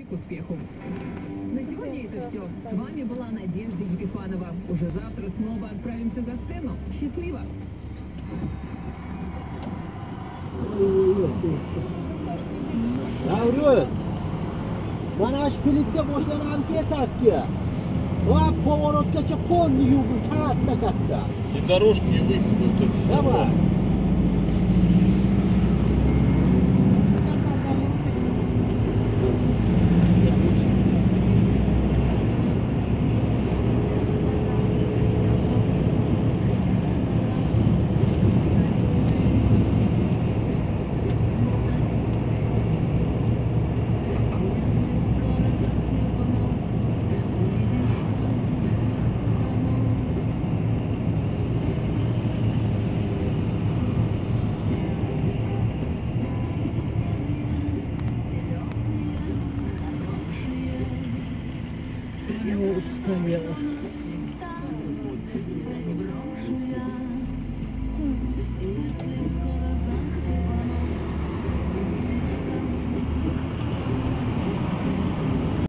к успеху. На сегодня это все. С вами была Надежда Епифанова. Уже завтра снова отправимся за сцену. Счастливо! Davron, mana shu klipga boshlangan ketakka. Va поворотgacha qo'nni yug'u katta. И дорожки, и выходы. Вот это всё. Давай. Устал я.